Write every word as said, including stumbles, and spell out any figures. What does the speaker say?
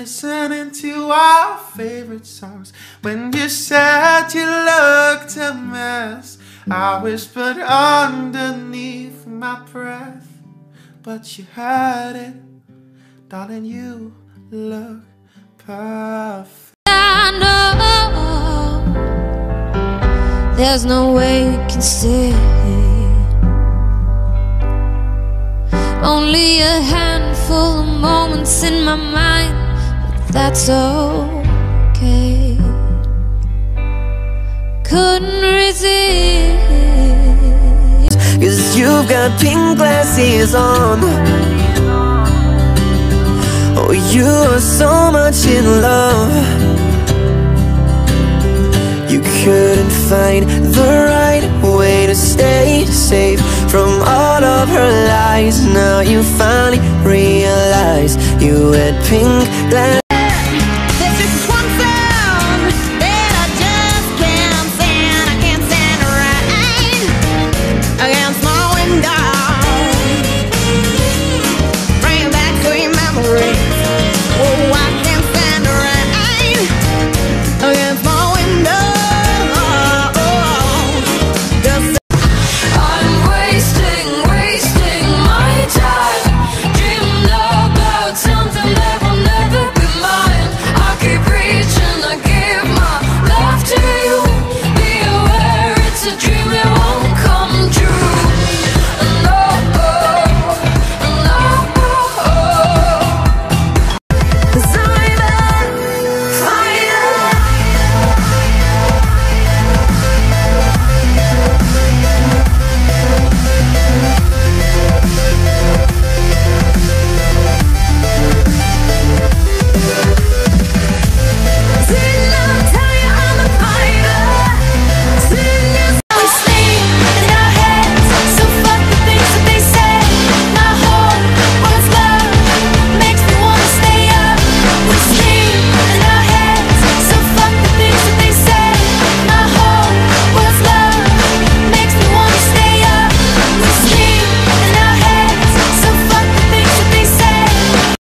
listening to our favorite songs. When you said you looked a mess, I whispered underneath my breath, but you heard it, darling, you look perfect. I know there's no way we can stay. Only a handful of moments in my mind, but that's okay. Couldn't resist, 'cause you've got pink glasses on. Oh, you are so much in love. You couldn't find the right way to stay safe from all of her lies. Now you finally realize you had pink glasses.